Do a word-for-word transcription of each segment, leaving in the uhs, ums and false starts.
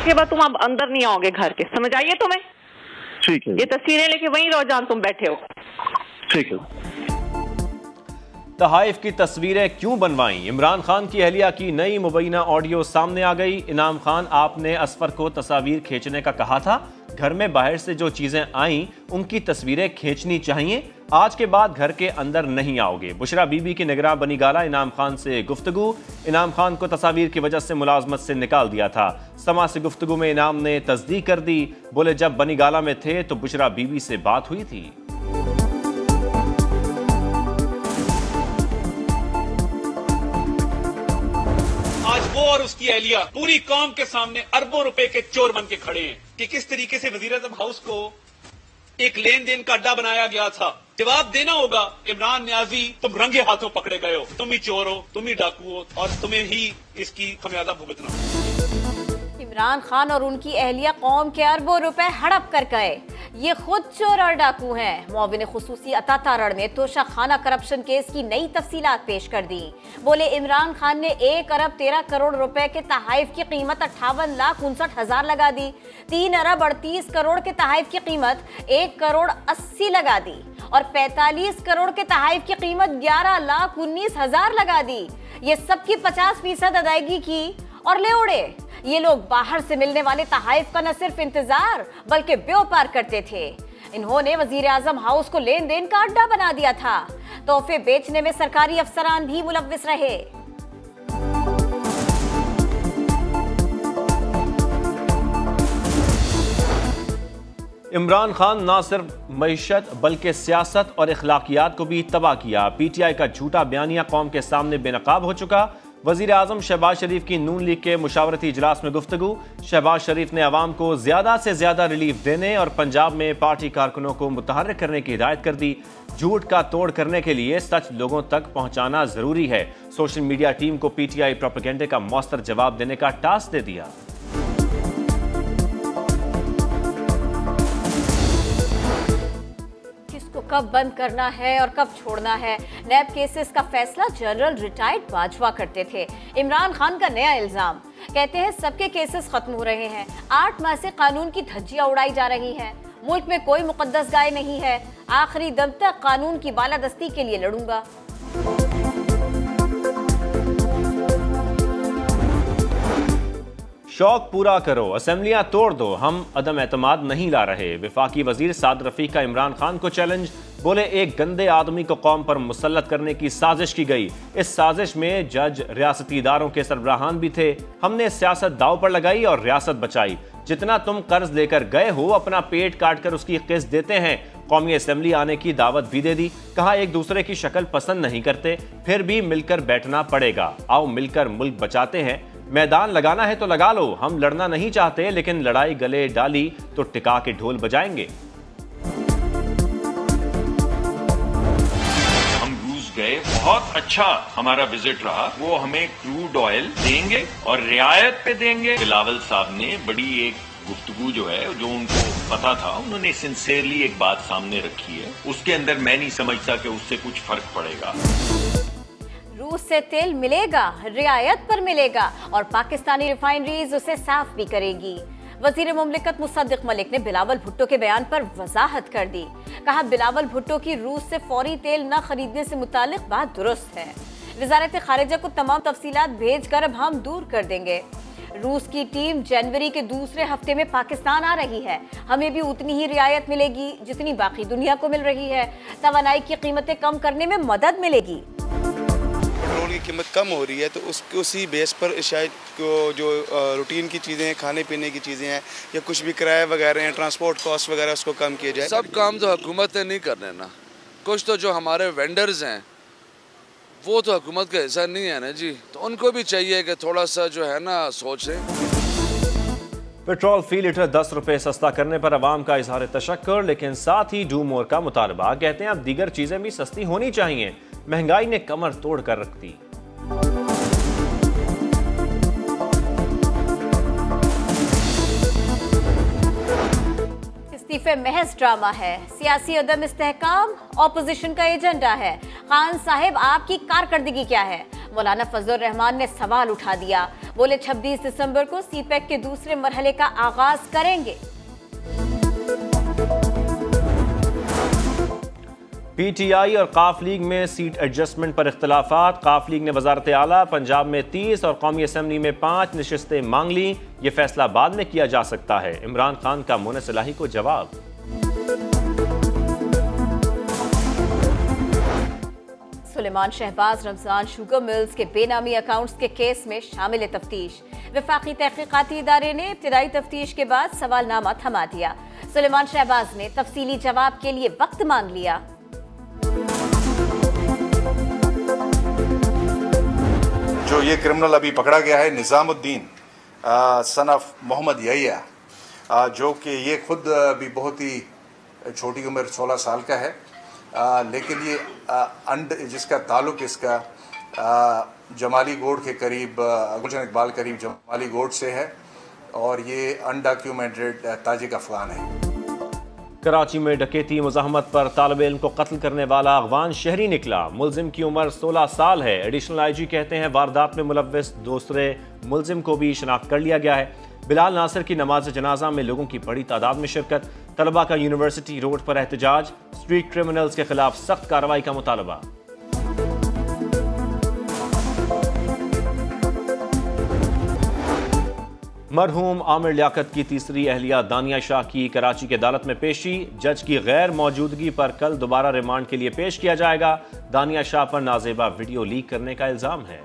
इसके बाद तुम अब अंदर नहीं आओगे घर के, समझ आइए तुम्हें? ठीक है। ये तस्वीरें लेके वहीं रहो जहां तुम बैठे हो। ठीक है। तहाइफ की तस्वीरें क्यों बनवाई? इमरान खान की अहलिया की नई मुबैना ऑडियो सामने आ गई। इनाम खान, आपने असफर को तस्वीर खींचने का कहा था, घर में बाहर से जो चीजें आईं उनकी तस्वीरें खींचनी चाहिए। आज के बाद घर के अंदर नहीं आओगे। बुशरा बीबी की निगरान बनी गाला इनाम खान से गुफ्तगू। इनाम खान को तस्वीर की वजह से मुलाजमत से निकाल दिया था। समा से गुफ्तगू में इनाम ने तस्दीक कर दी। बोले जब बनी गाला में थे तो बुशरा बीबी से बात हुई थी। आज वो और उसकी अहलिया पूरी कौम के सामने अरबों रुपए के चोर बन के खड़े हैं कि किस तरीके से वजीर आजम हाउस को एक लेन देन का अड्डा बनाया गया था। जवाब देना होगा। इमरान न्याजी, तुम रंगे हाथों पकड़े गए हो, तुम ही चोर हो, तुम ही डाकू हो और तुम्हें ही इसकी खमियाजा भुगतना। इमरान खान और उनकी अहलिया कौम के अरबों रुपए हड़प कर गए। ये खुद चोर और डाकू हैं। मुआविन खुसूसी अता तारड़ में तोशा खाना करप्शन केस की नई तफसीलात पेश कर दी। बोले इमरान खान ने एक अरब तेरह करोड़ रुपए के तहाइफ की कीमत अट्ठावन लाख उनसठ हजार लगा दी। तीन अरब अड़तीस करोड़ के तहाइफ की कीमत एक करोड़ अस्सी लगा दी और पैंतालीस करोड़ के तहाइफ की कीमत ग्यारह लाख उन्नीस हजार लगा दी। ये सबकी पचास फीसद अदायगी की और ले उड़े। ये लोग बाहर से मिलने वाले तहाइफ का न सिर्फ इंतजार बल्कि व्यापार करते थे। इन्होंने वजीर आजम हाउस को लेन देन का अड्डा बना दिया था। तोहफे बेचने में सरकारी अफसरान भी मुलव्विस रहे। इमरान खान ना सिर्फ मईशत बल्कि सियासत और इखलाकियात को भी तबाह किया। पीटीआई का झूठा बयानिया कौम के सामने बेनकाब हो चुका। वजीर आजम शहबाज शरीफ की नून लीग के मुशावरती इजलास में गुफ्तगू। शहबाज शरीफ ने अवाम को ज्यादा से ज्यादा रिलीफ देने और पंजाब में पार्टी कारकुनों को मुतहर्रिक करने की हिदायत कर दी। झूठ का तोड़ करने के लिए सच लोगों तक पहुंचाना जरूरी है। सोशल मीडिया टीम को पीटीआई प्रोपेगेंडे का मौसर जवाब देने का टास्क दे दिया। कब बंद करना है और कब छोड़ना है, नैब केसेस का फैसला जनरल रिटायर्ड बाजवा करते थे। इमरान खान का नया इल्जाम, कहते हैं सबके केसेस खत्म हो रहे हैं। आठ माह से कानून की धज्जियां उड़ाई जा रही हैं। मुल्क में कोई मुकद्दस गाय नहीं है। आखिरी दम तक कानून की बालादस्ती के लिए लड़ूंगा। शौक पूरा करो, असेंबलियां तोड़ दो, हम अदम एतमाद नहीं ला रहे। विफाकी वजीर साद रफीक का इमरान खान को चैलेंज। बोले एक गंदे आदमी को कौम पर मुसल्लत करने की साजिश की गई। इस साजिश में जज, रियासती इदारों के सरबराहान भी थे। हमने सियासत दाव पर लगाई और रियासत बचाई। जितना तुम कर्ज लेकर गए हो अपना पेट काट कर उसकी किस्त देते हैं। कौमी असेंबली आने की दावत भी दे दी। कहा एक दूसरे की शक्ल पसंद नहीं करते, फिर भी मिलकर बैठना पड़ेगा। आओ मिलकर मुल्क बचाते हैं। मैदान लगाना है तो लगा लो, हम लड़ना नहीं चाहते, लेकिन लड़ाई गले डाली तो टिका के ढोल बजाएंगे। हम रूस गए, बहुत अच्छा हमारा विजिट रहा। वो हमें क्रूड ऑयल देंगे और रियायत पे देंगे। बिलावल साहब ने बड़ी एक गुफ्तगू जो है, जो उनको पता था, उन्होंने सिंसियरली एक बात सामने रखी है। उसके अंदर मैं नहीं समझता कि उससे कुछ फर्क पड़ेगा। रूस से तेल मिलेगा, रियायत पर मिलेगा और पाकिस्तानी रिफाइनरीज उसे साफ भी करेगी। वजीर मुमलिकत मुसद्दिक मलिक ने बिलावल भुट्टो के बयान पर वजाहत कर दी। कहा बिलावल भुट्टो की रूस से फौरी तेल न खरीदने से मुतालिक बात दुरुस्त है। वजारत खारिजा को तमाम तफसीलात भेज कर अब हम दूर कर देंगे। रूस की टीम जनवरी के दूसरे हफ्ते में पाकिस्तान आ रही है। हमें भी उतनी ही रियायत मिलेगी जितनी बाकी दुनिया को मिल रही है। तवानाई की कीमतें कम करने में मदद मिलेगी। पेट्रोल की कीमत कम हो रही है तो उस उसी बेस पर शायद जो रूटीन की चीज़ें हैं, खाने पीने की चीज़ें हैं या कुछ भी किराए वगैरह हैं, ट्रांसपोर्ट कॉस्ट वगैरह, उसको कम किया जाए। सब काम तो हुकूमत ने नहीं करने ना। कुछ तो जो हमारे वेंडर्स हैं वो तो हुकूमत का हिस्सा नहीं है ना जी, तो उनको भी चाहिए कि थोड़ा सा जो है ना सोचें। पेट्रोल फी लीटर दस रुपए सस्ता करने पर अवाम का इजहार तशक्कुर, लेकिन साथ ही डू मोर का मुतालबा। कहते हैं अब दीगर चीजें भी सस्ती होनी चाहिए। महंगाई ने कमर तोड़ कर रख दी। इस्तीफे महज ड्रामा है, सियासी अदम इस्तेहकाम ऑपोजिशन का एजेंडा है। खान साहिब आपकी कारकर्दगी क्या है? मौलाना फजलुर रहमान ने सवाल उठा दिया। बोले छब्बीस दिसंबर को सी पैक के दूसरे मरहले का आगाज करेंगे। पीटीआई और काफ लीग में सीट एडजस्टमेंट पर इख्तलाफात। काफ लीग ने वजारत आला पंजाब में तीस और कौमी असम्बली में पाँच नशिस्तें मांग ली। ये फैसला बाद में किया जा सकता है। इमरान खान का मुनस इलाही को जवाब। सुलेमान शहबाज रमजान शुगर मिल्स के बेनामी अकाउंट्स के केस में शामिल तफ्तीश। वफाकी तहकीकाती इदारे ने इब्तिदाई तफ्तीश के बाद सवालनामा थमा दिया। सुलेमान शहबाज ने तफसीली जवाब के लिए वक्त मांग लिया। जो ये क्रिमिनल अभी पकड़ा गया है निज़ामुद्दीन सन ऑफ मोहम्मद यहिया, जो कि ये खुद भी बहुत ही छोटी उम्र सोलह साल का है, आ, लेकिन ये आ, अंड जिसका ताल्लुक इसका आ, जमाली गोड के करीब गुलशन इकबाल करीब जमाली गोड से है और ये अनडॉक्यूमेंटेड ताजिक अफगान है। कराची में डकैती मुज़ाहमत पर तालिब इल्म को कत्ल करने वाला अफगान शहरी निकला। मुलजिम की उम्र सोलह साल है। एडिशनल आई जी कहते हैं वारदात में मुलव्विस दूसरे मुलजिम को भी शनाख्त कर लिया गया है। बिलाल नासिर की नमाज जनाजा में लोगों की बड़ी तादाद में शिरकत। तलबा का यूनिवर्सिटी रोड पर एहतजाज। स्ट्रीट क्रिमिनल्स के खिलाफ सख्त कार्रवाई का मुतालबा। मरहूम आमिर लियाकत की तीसरी अहलिया दानिया शाह की कराची की अदालत में पेशी। जज की गैर मौजूदगी पर कल दोबारा रिमांड के लिए पेश किया जाएगा। दानिया शाह पर नाजेबा वीडियो लीक करने का इल्जाम है।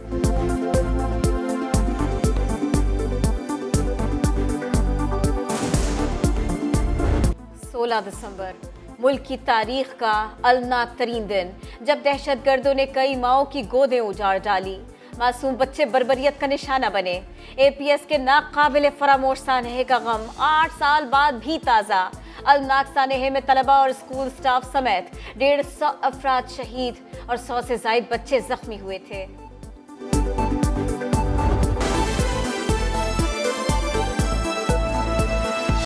सोलह दिसंबर मुल्क की तारीख का अलनाक तरीन दिन, जब दहशतगर्दों ने कई माओं की गोदें उजाड़ डाली। मासूम बच्चे बर्बरियत का निशाना बने। एपीएस के नाकाबिले फरामोश सानहे का गम आठ साल बाद भी ताज़ा। अलनाक सानहे में तलबा और स्कूल स्टाफ समेत डेढ़ सौ अफराद शहीद और सौ से ज्यादा बच्चे जख्मी हुए थे।